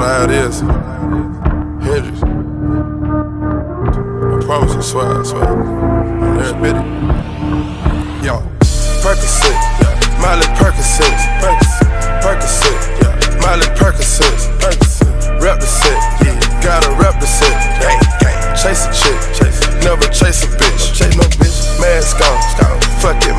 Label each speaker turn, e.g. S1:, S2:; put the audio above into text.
S1: how it is. Hendrix. I promise I swear, I swear. Every bit it. Yo, Percocet, Miley Percocet, Percocet, Miley Percocet, rep the set, gotta rep the set. Chase a chick, never chase a bitch. Mask on, fuck it,